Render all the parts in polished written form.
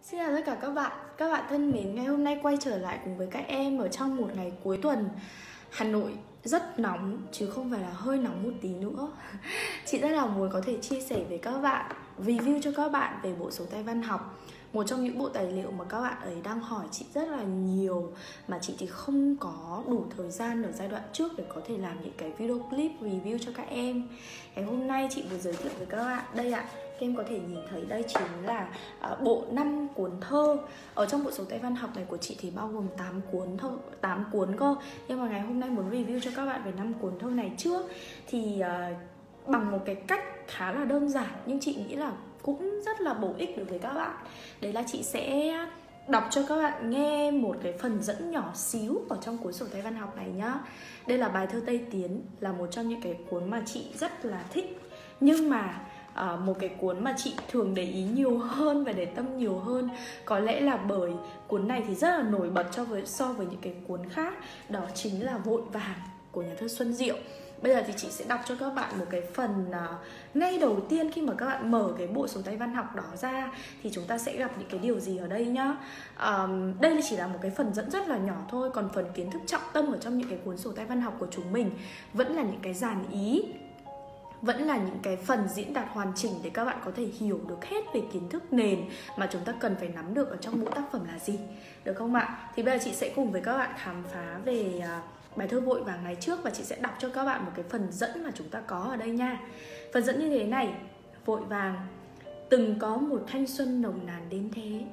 Xin chào tất cả các bạn thân mến. Ngày hôm nay quay trở lại cùng với các em ở trong một ngày cuối tuần. Hà Nội rất nóng chứ không phải là hơi nóng một tí nữa. Chị rất là muốn có thể chia sẻ với các bạn, review cho các bạn về bộ sổ tay văn học. Một trong những bộ tài liệu mà các bạn ấy đang hỏi chị rất là nhiều, mà chị thì không có đủ thời gian ở giai đoạn trước để có thể làm những cái video clip review cho các em. Ngày hôm nay chị vừa giới thiệu với các bạn đây ạ. Các em có thể nhìn thấy đây chính là bộ 5 cuốn thơ. Ở trong bộ sổ tay văn học này của chị thì bao gồm 8 cuốn thôi, 8 cuốn cơ. Nhưng mà ngày hôm nay muốn review cho các bạn về 5 cuốn thơ này trước thì bằng một cái cách khá là đơn giản, nhưng chị nghĩ là cũng rất là bổ ích đối với các bạn. Đấy là chị sẽ đọc cho các bạn nghe một cái phần dẫn nhỏ xíu ở trong cuốn sổ tay văn học này nhá. Đây là bài thơ Tây Tiến, là một trong những cái cuốn mà chị rất là thích. Nhưng mà một cái cuốn mà chị thường để ý nhiều hơn và để tâm nhiều hơn, có lẽ là bởi cuốn này thì rất là nổi bật so với những cái cuốn khác. Đó chính là Vội Vàng của nhà thơ Xuân Diệu. Bây giờ thì chị sẽ đọc cho các bạn một cái phần ngay đầu tiên khi mà các bạn mở cái bộ sổ tay văn học đó ra thì chúng ta sẽ gặp những cái điều gì ở đây nhá. Đây chỉ là một cái phần dẫn rất là nhỏ thôi, còn phần kiến thức trọng tâm ở trong những cái cuốn sổ tay văn học của chúng mình vẫn là những cái dàn ý, vẫn là những cái phần diễn đạt hoàn chỉnh để các bạn có thể hiểu được hết về kiến thức nền mà chúng ta cần phải nắm được ở trong mỗi tác phẩm là gì. Được không ạ? Thì bây giờ chị sẽ cùng với các bạn khám phá về bài thơ Vội Vàng này trước, và chị sẽ đọc cho các bạn một cái phần dẫn mà chúng ta có ở đây nha. Phần dẫn như thế này: Vội vàng, từng có một thanh xuân nồng nàn đến thế.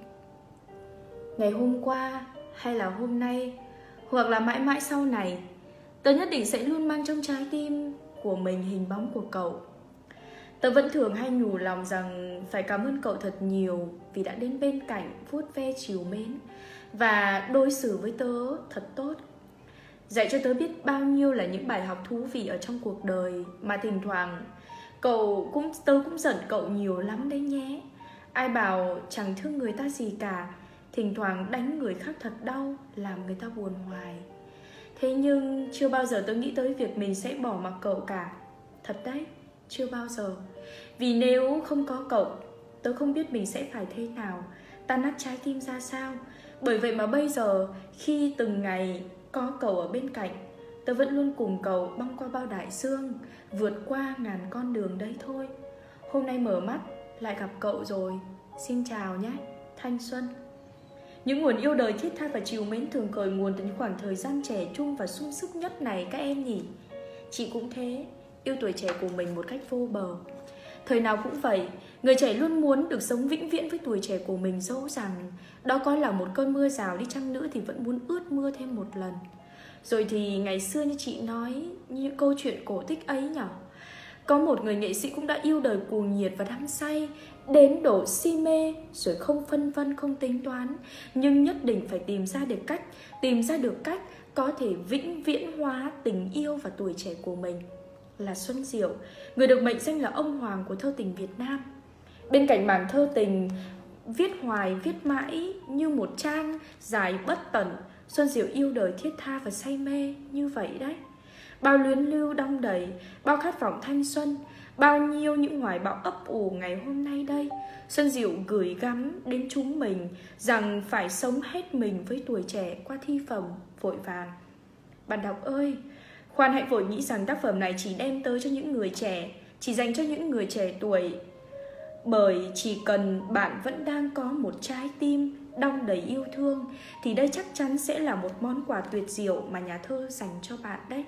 Ngày hôm qua hay là hôm nay, hoặc là mãi mãi sau này, tớ nhất định sẽ luôn mang trong trái tim của mình hình bóng của cậu. Tớ vẫn thường hay nhủ lòng rằng phải cảm ơn cậu thật nhiều vì đã đến bên cạnh vuốt ve trìu mến và đối xử với tớ thật tốt. Dạy cho tớ biết bao nhiêu là những bài học thú vị ở trong cuộc đời mà thỉnh thoảng tớ cũng giận cậu nhiều lắm đấy nhé. Ai bảo chẳng thương người ta gì cả, thỉnh thoảng đánh người khác thật đau, làm người ta buồn hoài. Thế nhưng chưa bao giờ tớ nghĩ tới việc mình sẽ bỏ mặc cậu cả. Thật đấy, chưa bao giờ. Vì nếu không có cậu, tớ không biết mình sẽ phải thế nào, tan nát trái tim ra sao. Bởi vậy mà bây giờ, khi từng ngày có cậu ở bên cạnh, tớ vẫn luôn cùng cậu băng qua bao đại dương, vượt qua ngàn con đường đấy thôi. Hôm nay mở mắt, lại gặp cậu rồi. Xin chào nhé, thanh xuân. Những nguồn yêu đời thiết tha và trìu mến thường khởi nguồn từ những khoảng thời gian trẻ trung và sung sức nhất này các em nhỉ. Chị cũng thế, yêu tuổi trẻ của mình một cách vô bờ. Thời nào cũng vậy, người trẻ luôn muốn được sống vĩnh viễn với tuổi trẻ của mình, dẫu rằng đó có là một cơn mưa rào đi chăng nữa thì vẫn muốn ướt mưa thêm một lần. Rồi thì ngày xưa như chị nói, như câu chuyện cổ tích ấy nhở, có một người nghệ sĩ cũng đã yêu đời cuồng nhiệt và đắm say đến độ si mê, rồi không phân vân không tính toán, nhưng nhất định phải tìm ra được cách có thể vĩnh viễn hóa tình yêu và tuổi trẻ của mình. Là Xuân Diệu, người được mệnh danh là ông hoàng của thơ tình Việt Nam. Bên cạnh mảng thơ tình viết hoài viết mãi như một trang dài bất tận, Xuân Diệu yêu đời thiết tha và say mê như vậy đấy. Bao luyến lưu đong đầy, bao khát vọng thanh xuân, bao nhiêu những hoài bão ấp ủ ngày hôm nay đây, Xuân Diệu gửi gắm đến chúng mình rằng phải sống hết mình với tuổi trẻ qua thi phẩm Vội Vàng. Bạn đọc ơi, khoan hãy vội nghĩ rằng tác phẩm này chỉ đem tới cho những người trẻ, chỉ dành cho những người trẻ tuổi. Bởi chỉ cần bạn vẫn đang có một trái tim đong đầy yêu thương thì đây chắc chắn sẽ là một món quà tuyệt diệu mà nhà thơ dành cho bạn đấy.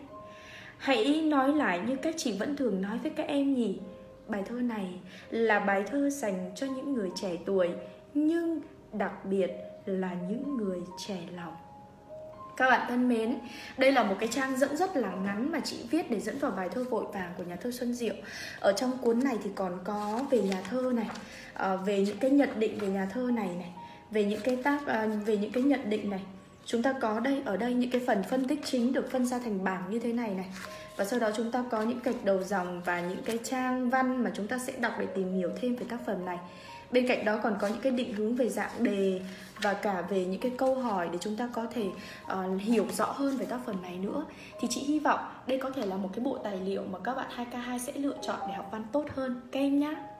Hãy nói lại như cách chị vẫn thường nói với các em nhỉ. Bài thơ này là bài thơ dành cho những người trẻ tuổi, nhưng đặc biệt là những người trẻ lòng. Các bạn thân mến, đây là một cái trang dẫn rất là ngắn mà chị viết để dẫn vào bài thơ Vội Vàng của nhà thơ Xuân Diệu. Ở trong cuốn này thì còn có về nhà thơ này, về những cái nhận định về nhà thơ này, về những cái nhận định này. Chúng ta có ở đây những cái phần phân tích chính được phân ra thành bảng như thế này. Và sau đó chúng ta có những gạch đầu dòng và những cái trang văn mà chúng ta sẽ đọc để tìm hiểu thêm về tác phẩm này. Bên cạnh đó còn có những cái định hướng về dạng đề và cả về những cái câu hỏi để chúng ta có thể hiểu rõ hơn về tác phẩm này nữa. Thì chị hy vọng đây có thể là một cái bộ tài liệu mà các bạn 2K2 sẽ lựa chọn để học văn tốt hơn các em nhé.